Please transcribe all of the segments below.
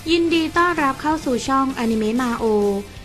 ยินดีต้อนรับเข้าสู่ช่องอนิเมะมาโอ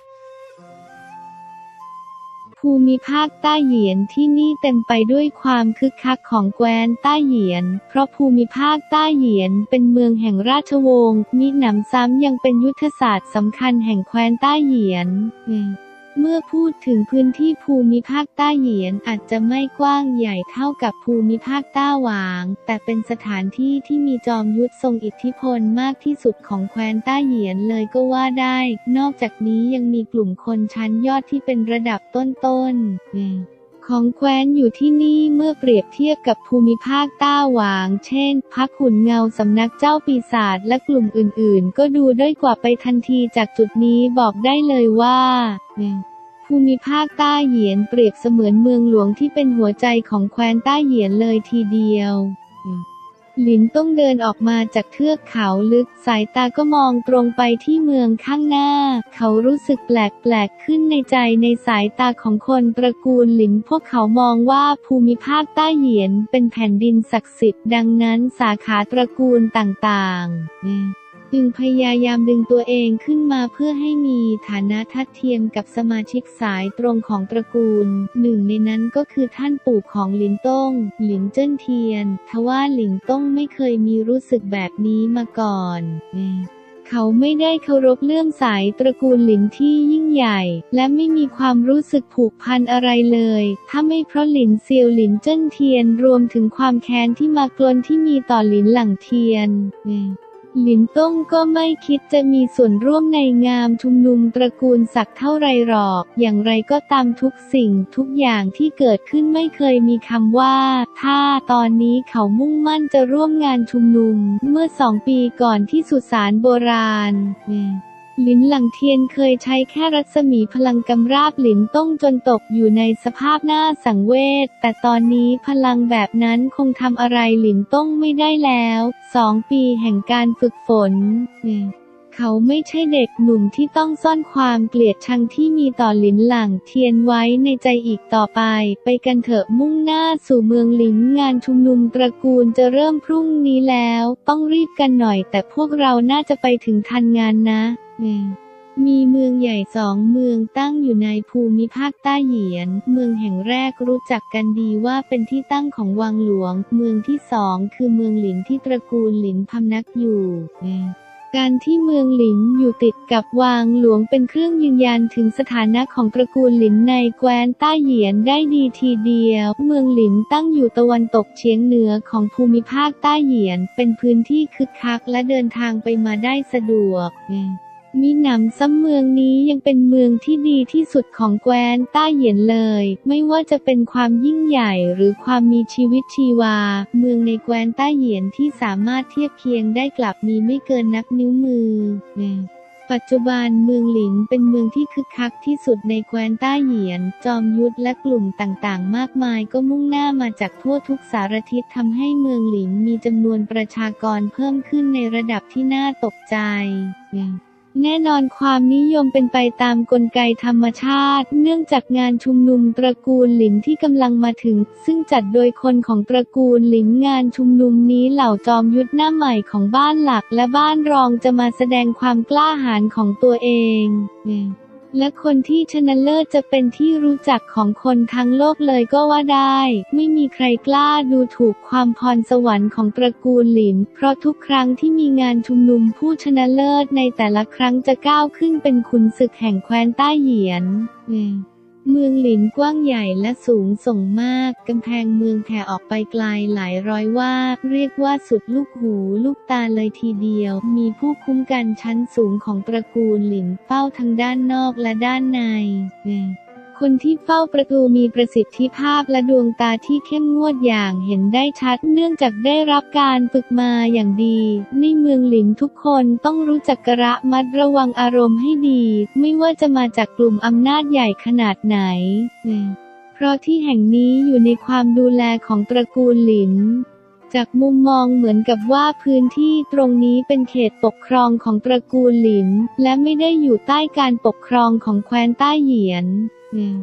ภูมิภาคต้าเหยียนที่นี่เต็มไปด้วยความคึกคักของแคว้นต้าเหยียนเพราะภูมิภาคต้าเหยียนเป็นเมืองแห่งราชวงศ์มิหนำซ้ำยังเป็นยุทธศาสตร์สำคัญแห่งแคว้นต้าเหยียนเมื่อพูดถึงพื้นที่ภูมิภาคต้าเหยียนอาจจะไม่กว้างใหญ่เท่ากับภูมิภาคต้าหวางแต่เป็นสถานที่ที่มีจอมยุทธทรงอิทธิพลมากที่สุดของแคว้นต้าเหยียนเลยก็ว่าได้นอกจากนี้ยังมีกลุ่มคนชั้นยอดที่เป็นระดับต้นๆของแคว้นอยู่ที่นี่เมื่อเปรียบเทียบกับภูมิภาคต้าหวางเช่นพรรคขุนเงาสำนักเจ้าปีศาจและกลุ่มอื่นๆก็ดูด้อยกว่าไปทันทีจากจุดนี้บอกได้เลยว่าภูมิภาคต้าเหยียนเปรียบเสมือนเมืองหลวงที่เป็นหัวใจของแคว้นต้าเหยียนเลยทีเดียวหลินต้องเดินออกมาจากเทือกเขาลึกสายตาก็มองตรงไปที่เมืองข้างหน้าเขารู้สึกแปลกๆขึ้นในใจในสายตาของคนตระกูลหลินพวกเขามองว่าภูมิภาคต้าเหยียนเป็นแผ่นดินศักดิ์สิทธิ์ดังนั้นสาขาตระกูลต่างๆจึงพยายามดึงตัวเองขึ้นมาเพื่อให้มีฐานะทัดเทียมกับสมาชิกสายตรงของตระกูลหนึ่งในนั้นก็คือท่านปู่ของหลินต้งหลินเจิ้นเทียนทว่าหลินต้งไม่เคยมีรู้สึกแบบนี้มาก่อนเขาไม่ได้เคารพเลื่อมใสตระกูลหลินที่ยิ่งใหญ่และไม่มีความรู้สึกผูกพันอะไรเลยถ้าไม่เพราะหลินเซียวหลินเจิ้นเทียนรวมถึงความแค้นที่มากลนที่มีต่อหลินหลั่งเทียนหลินต้งก็ไม่คิดจะมีส่วนร่วมในงามชุมนุมตระกูลศักดิ์เท่าไรหรอกอย่างไรก็ตามทุกสิ่งทุกอย่างที่เกิดขึ้นไม่เคยมีคำว่าถ้าตอนนี้เขามุ่งมั่นจะร่วมงานชุมนุมเมื่อ2 ปีก่อนที่สุสานโบราณหลินหลั่งเทียนเคยใช้แค่รัศมีพลังกำราบหลินต้งจนตกอยู่ในสภาพน่าสังเวชแต่ตอนนี้พลังแบบนั้นคงทำอะไรหลินต้งไม่ได้แล้ว2 ปีแห่งการฝึกฝนเขาไม่ใช่เด็กหนุ่มที่ต้องซ่อนความเกลียดชังที่มีต่อหลินหลั่งเทียนไว้ในใจอีกต่อไปกันเถอะมุ่งหน้าสู่เมืองหลินงานชุมนุมตระกูลจะเริ่มพรุ่งนี้แล้วต้องรีบกันหน่อยแต่พวกเราน่าจะไปถึงทันงานนะมีเมืองใหญ่2 เมืองตั้งอยู่ในภูมิภาคต้าเหยียนเมืองแห่งแรกรู้จักกันดีว่าเป็นที่ตั้งของวังหลวงเมืองที่2คือเมืองหลินที่ตระกูลหลินพำนักอยู่การที่เมืองหลินอยู่ติดกับวังหลวงเป็นเครื่องยืนยันถึงสถานะของตระกูลหลินในแคว้นต้าเหยียนได้ดีทีเดียวเมืองหลินตั้งอยู่ตะวันตกเฉียงเหนือของภูมิภาคต้าเหยียนเป็นพื้นที่คึกคักและเดินทางไปมาได้สะดวกมิหนำซ้ำเมืองนี้ยังเป็นเมืองที่ดีที่สุดของแคว้นต้าเหยียนเลยไม่ว่าจะเป็นความยิ่งใหญ่หรือความมีชีวิตชีวาเมืองในแคว้นต้าเหยียนที่สามารถเทียบเคียงได้กลับมีไม่เกินนับนิ้วมือปัจจุบันเมืองหลินเป็นเมืองที่คึกคักที่สุดในแคว้นต้าเหยียนจอมยุทธและกลุ่มต่างๆมากมายก็มุ่งหน้ามาจากทั่วทุกสารทิศทำให้เมืองหลินมีจำนวนประชากรเพิ่มขึ้นในระดับที่น่าตกใจแน่นอนความนิยมเป็นไปตามกลไกธรรมชาติเนื่องจากงานชุมนุมตระกูลหลินที่กำลังมาถึงซึ่งจัดโดยคนของตระกูลหลินงานชุมนุมนี้เหล่าจอมยุทธหน้าใหม่ของบ้านหลักและบ้านรองจะมาแสดงความกล้าหาญของตัวเองและคนที่ชนะเลิศจะเป็นที่รู้จักของคนทั้งโลกเลยก็ว่าได้ไม่มีใครกล้าดูถูกความพรสวรรค์ของตระกูลหลินเพราะทุกครั้งที่มีงานชุมนุมผู้ชนะเลิศในแต่ละครั้งจะก้าวขึ้นเป็นขุนศึกแห่งแคว้นต้าเหยียนเมืองหลินกว้างใหญ่และสูงส่งมากกำแพงเมืองแผ่ออกไปไกลหลายร้อยวาเรียกว่าสุดลูกหูลูกตาเลยทีเดียวมีผู้คุ้มกันชั้นสูงของตระกูลหลินเฝ้าทั้งด้านนอกและด้านในคนที่เฝ้าประตูมีประสิทธิภาพและดวงตาที่เข้มงวดอย่างเห็นได้ชัดเนื่องจากได้รับการฝึกมาอย่างดีในเมืองหลินทุกคนต้องรู้จักระมัดระวังอารมณ์ให้ดีไม่ว่าจะมาจากกลุ่มอำนาจใหญ่ขนาดไหนเพราะที่แห่งนี้อยู่ในความดูแลของตระกูลหลินจากมุมมองเหมือนกับว่าพื้นที่ตรงนี้เป็นเขตปกครองของตระกูลหลินและไม่ได้อยู่ใต้การปกครองของแคว้นต้าเหยียน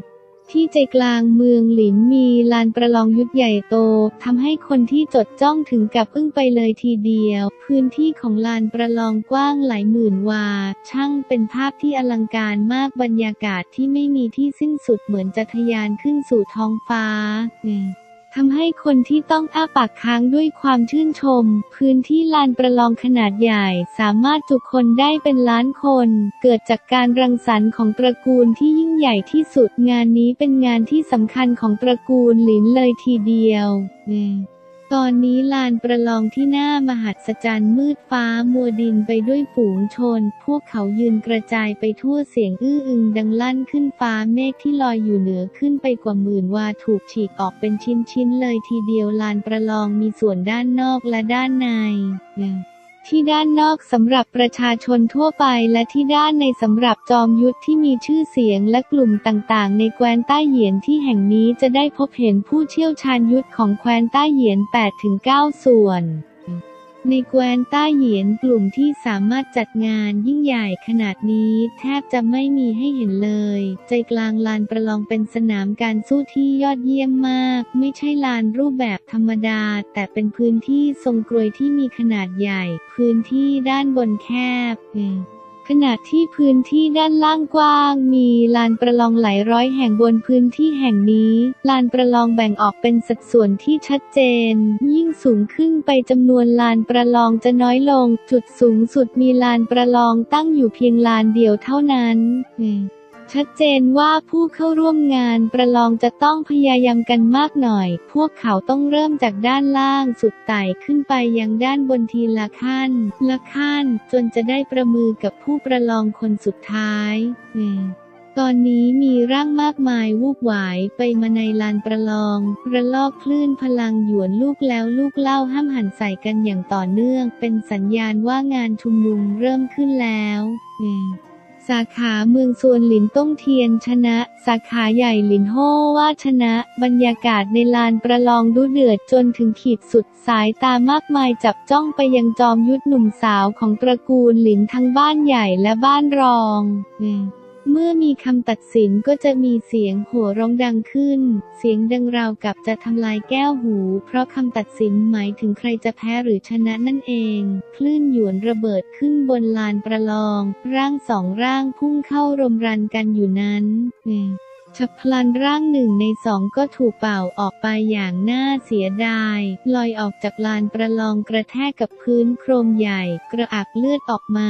ที่ใจกลางเมืองหลินมีลานประลองยุทธใหญ่โตทำให้คนที่จดจ้องถึงกับอึ้งไปเลยทีเดียวพื้นที่ของลานประลองกว้างหลายหมื่นวาช่างเป็นภาพที่อลังการมากบรรยากาศที่ไม่มีที่สิ้นสุดเหมือนจะทะยานขึ้นสู่ท้องฟ้าทำให้คนที่ต้องอ้าปากค้างด้วยความชื่นชมพื้นที่ลานประลองขนาดใหญ่สามารถจุคนได้เป็นล้านคนเกิดจากการรังสรรค์ของตระกูลที่ยิ่งใหญ่ที่สุดงานนี้เป็นงานที่สำคัญของตระกูลหลินเลยทีเดียวตอนนี้ลานประลองที่น่ามหัศจรรย์มืดฟ้ามัวดินไปด้วยฝูงชนพวกเขายืนกระจายไปทั่วเสียงอื้ออึงดังลั่นขึ้นฟ้าเมฆที่ลอยอยู่เหนือขึ้นไปกว่าหมื่นวาถูกฉีกออกเป็นชิ้นๆเลยทีเดียวลานประลองมีส่วนด้านนอกและด้านในที่ด้านนอกสำหรับประชาชนทั่วไปและที่ด้านในสำหรับจอมยุทธที่มีชื่อเสียงและกลุ่มต่างๆในแคว้นต้าเหยียนที่แห่งนี้จะได้พบเห็นผู้เชี่ยวชาญยุทธของแคว้นต้าเหยียน 8-9 ส่วนในแคว้นต้าเหยียนกลุ่มที่สามารถจัดงานยิ่งใหญ่ขนาดนี้แทบจะไม่มีให้เห็นเลยใจกลางลานประลองเป็นสนามการสู้ที่ยอดเยี่ยมมากไม่ใช่ลานรูปแบบธรรมดาแต่เป็นพื้นที่ทรงกลวยที่มีขนาดใหญ่พื้นที่ด้านบนแคบขณะที่พื้นที่ด้านล่างกว้างมีลานประลองหลายร้อยแห่งบนพื้นที่แห่งนี้ลานประลองแบ่งออกเป็นสัดส่วนที่ชัดเจนยิ่งสูงขึ้นไปจำนวนลานประลองจะน้อยลงจุดสูงสุดมีลานประลองตั้งอยู่เพียงลานเดียวเท่านั้นชัดเจนว่าผู้เข้าร่วมงานประลองจะต้องพยายามกันมากหน่อยพวกเขาต้องเริ่มจากด้านล่างสุดไต่ขึ้นไปยังด้านบนทีละขั้นจนจะได้ประมือกับผู้ประลองคนสุดท้ายตอนนี้มีร่างมากมายวูบหวายไปมาในลานประลองระลอกคลื่นพลังหยวนลูกแล้วลูกเล่าห้ามหันใส่กันอย่างต่อเนื่องเป็นสัญญาณว่างานชุมนุมเริ่มขึ้นแล้วสาขาเมืองซวนหลินต้งเทียนชนะสาขาใหญ่หลินโฮว่าชนะบรรยากาศในลานประลองดุเดือดจนถึงขีดสุดสายตามากมายจับจ้องไปยังจอมยุทธหนุ่มสาวของตระกูลหลินทั้งบ้านใหญ่และบ้านรองเมื่อมีคำตัดสินก็จะมีเสียงโห่ร้องดังขึ้นเสียงดังราวกับจะทำลายแก้วหูเพราะคำตัดสินหมายถึงใครจะแพ้หรือชนะนั่นเองคลื่นหยวนระเบิดขึ้นบนลานประลองร่างสองร่างพุ่งเข้ารมรันกันอยู่นั้นฉับพลันร่างหนึ่งในสองก็ถูกเป่าออกไปอย่างน่าเสียดายลอยออกจากลานประลองกระแทกกับพื้นโครมใหญ่กระอักเลือดออกมา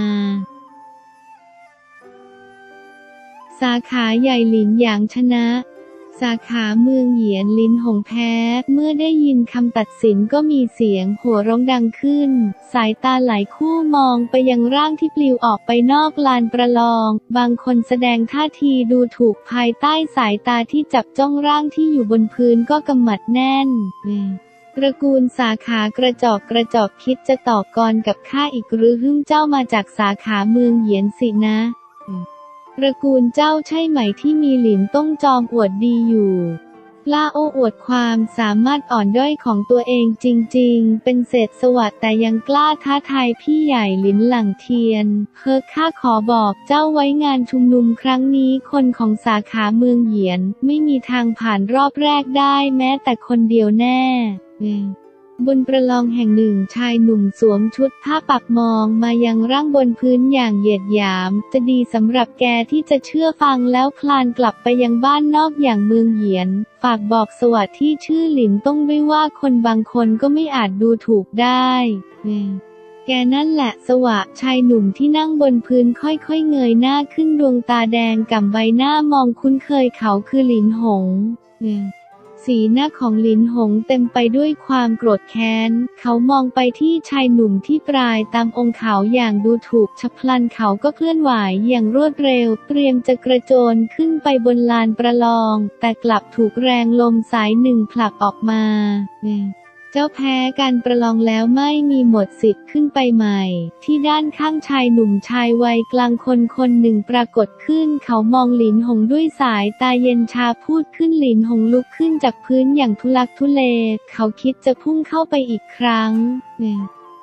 สาขาใหญ่หลินหยางชนะสาขาเมืองเหยียนลินหงแพ้เมื่อได้ยินคำตัดสินก็มีเสียงโห่ร้องดังขึ้นสายตาหลายคู่มองไปยังร่างที่ปลิวออกไปนอกลานประลองบางคนแสดงท่าทีดูถูกภายใต้สายตาที่จับจ้องร่างที่อยู่บนพื้นก็กำหมัดแน่นตระกูลสาขากระจอกคิดจะต่อกรกับข้าอีกหรือเจ้ามาจากสาขาเมืองเหยียนสินะตระกูลเจ้าใช่ไหมที่มีหลินต้งจอมอวดดีอยู่กล้าโอ้อวดความสามารถอ่อนด้อยของตัวเองจริงๆเป็นเศษสวัสดิ์แต่ยังกล้าท้าทายพี่ใหญ่หลินหลั่งเทียนข้าขอบอกเจ้าไว้งานชุมนุมครั้งนี้คนของสาขาเมืองเหยียนไม่มีทางผ่านรอบแรกได้แม้แต่คนเดียวแน่บนประลองแห่งหนึ่งชายหนุ่มสวมชุดผ้าปักมองมายังร่างบนพื้นอย่างเหยียดหยามจะดีสำหรับแกที่จะเชื่อฟังแล้วคลานกลับไปยังบ้านนอกอย่างเมืองเหยียนฝากบอกสวัสดิ์ที่ชื่อหลินต้องด้วยว่าคนบางคนก็ไม่อาจดูถูกได้แกนั่นแหละสวะชายหนุ่มที่นั่งบนพื้นค่อยๆเงยหน้าขึ้นดวงตาแดงก่ำใบหน้ามองคุ้นเคยเขาคือหลินหงสีหน้าของหลินหงเต็มไปด้วยความโกรธแค้นเขามองไปที่ชายหนุ่มที่ปลายตามองค์เขาอย่างดูถูกฉับพลันเขาก็เคลื่อนไหวอย่างรวดเร็วเตรียมจะกระโจนขึ้นไปบนลานประลองแต่กลับถูกแรงลมสายหนึ่งผลักออกมาเจ้าแพ้การประลองแล้วไม่มีหมดสิทธิ์ขึ้นไปใหม่ที่ด้านข้างชายหนุ่มชายวัยกลางคนหนึ่งปรากฏขึ้นเขามองหลินหงด้วยสายตาเย็นชาพูดขึ้นหลินหงลุกขึ้นจากพื้นอย่างทุลักทุเลเขาคิดจะพุ่งเข้าไปอีกครั้ง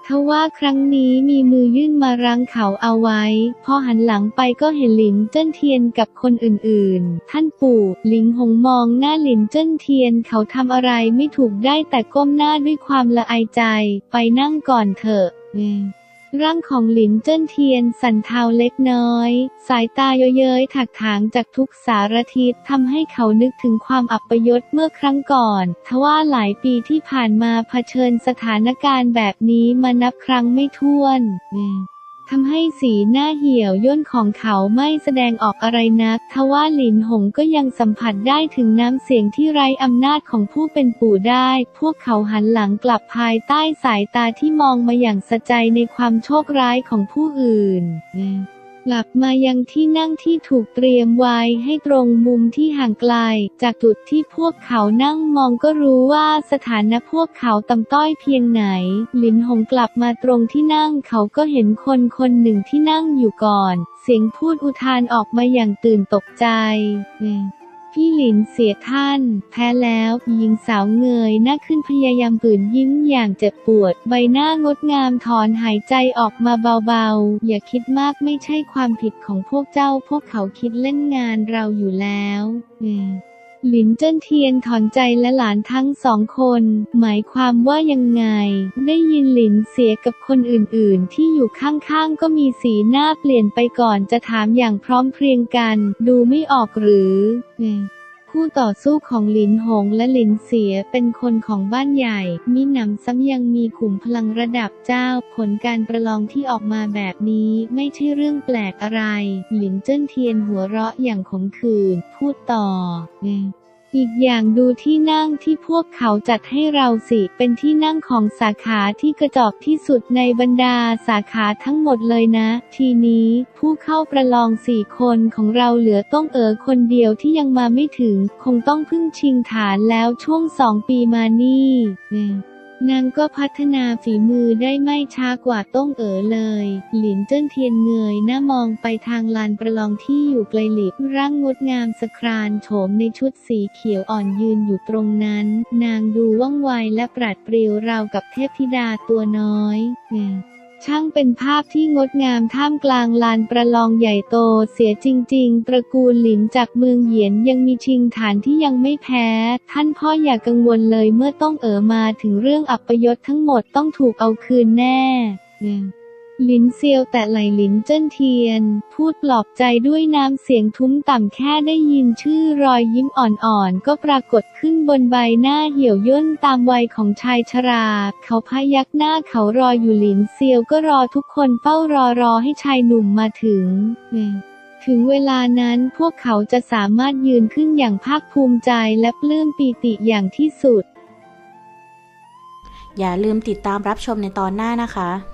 ทว่าครั้งนี้มีมือยื่นมารั้งเขาเอาไว้พอหันหลังไปก็เห็นหลินเจิ้นเทียนกับคนอื่นๆท่านปู่หลิงหงมองหน้าหลินเจิ้นเทียนเขาทำอะไรไม่ถูกได้แต่ก้มหน้าด้วยความละอายใจไปนั่งก่อนเถอะร่างของหลินเจิ้นเทียนสั่นเทาเล็กน้อยสายตาเย้ยๆถักถางจากทุกสารทิศทำให้เขานึกถึงความอัปยศเมื่อครั้งก่อนทว่าหลายปีที่ผ่านมาเผชิญสถานการณ์แบบนี้มานับครั้งไม่ถ้วนทำให้สีหน้าเหี่ยวย่นของเขาไม่แสดงออกอะไรนักทว่าหลินหงก็ยังสัมผัสได้ถึงน้ำเสียงที่ไร้อำนาจของผู้เป็นปู่ได้พวกเขาหันหลังกลับภายใต้สายตาที่มองมาอย่างสะใจในความโชคร้ายของผู้อื่นกลับมายังที่นั่งที่ถูกเตรียมไว้ให้ตรงมุมที่ห่างไกลจากจุดที่พวกเขานั่งมองก็รู้ว่าสถานะพวกเขาต่ำต้อยเพียงไหนหลินหงกลับมาตรงที่นั่งเขาก็เห็นคนคนหนึ่งที่นั่งอยู่ก่อนเสียงพูดอุทานออกมาอย่างตื่นตกใจพี่หลินเสียท่านแพ้แล้วหญิงสาวเงยหน้าขึ้นพยายามฝืนยิ้มอย่างเจ็บปวดใบหน้างดงามถอนหายใจออกมาเบาๆอย่าคิดมากไม่ใช่ความผิดของพวกเจ้าพวกเขาคิดเล่นงานเราอยู่แล้วหลินเจิ้นเทียนถอนใจและหลานทั้งสองคนหมายความว่ายังไงได้ยินหลินเสียกับคนอื่นๆที่อยู่ข้างๆก็มีสีหน้าเปลี่ยนไปก่อนจะถามอย่างพร้อมเพรียงกันดูไม่ออกหรือคู่ต่อสู้ของหลินหงและหลินเสียเป็นคนของบ้านใหญ่มิหนำซ้ำยังมีขุมพลังระดับเจ้าผลการประลองที่ออกมาแบบนี้ไม่ใช่เรื่องแปลกอะไรหลินเจิ้นเทียนหัวเราะอย่างขมขื่นพูดต่ออีกอย่างดูที่นั่งที่พวกเขาจัดให้เราสิเป็นที่นั่งของสาขาที่กระจอกที่สุดในบรรดาสาขาทั้งหมดเลยนะทีนี้ผู้เข้าประลอง4 คนของเราเหลือต้องคนเดียวที่ยังมาไม่ถึงคงต้องพึ่งชิงฐานแล้วช่วง2 ปีมานี่นางก็พัฒนาฝีมือได้ไม่ช้ากว่าต้องเลยหลินเจิ้นเทียนเงยหน้ามองไปทางลานประลองที่อยู่ไกลลิบร่างงดงามสครานโฉมในชุดสีเขียวอ่อนยืนอยู่ตรงนั้นนางดูว่องไวและปราดเปรียวราวกับเทพธิดาตัวน้อยช่างเป็นภาพที่งดงามท่ามกลางลานประลองใหญ่โตเสียจริงๆตระกูลหลินจากเมืองเหยียนยังมีชิงฐานที่ยังไม่แพ้ท่านพ่ออย่ากังวลเลยเมื่อต้องมาถึงเรื่องอัปยศทั้งหมดต้องถูกเอาคืนแน่หลินเซียวแต่ไหล่หลินเจิ้นเทียนพูดปลอบใจด้วยน้ำเสียงทุ้มต่ำแค่ได้ยินชื่อรอยยิ้มอ่อนๆก็ปรากฏขึ้นบนใบหน้าเหี่ยวย่นตามวัยของชายชราเขาพยักหน้าเขารออยู่หลินเซียวก็รอทุกคนเฝ้ารอให้ชายหนุ่มมาถึงเวลานั้นพวกเขาจะสามารถยืนขึ้นอย่างภาคภูมิใจและปลื้มปีติอย่างที่สุดอย่าลืมติดตามรับชมในตอนหน้านะคะ